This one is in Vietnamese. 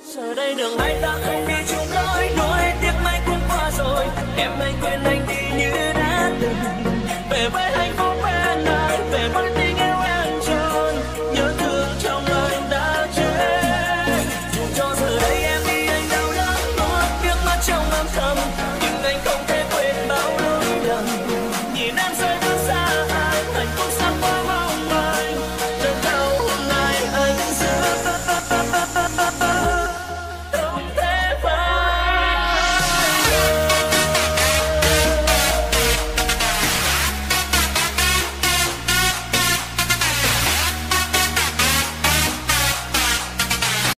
giờ đây đường hai ta không đi chung lối, nỗi tiếc mai cũng qua rồi, em hãy quên anh.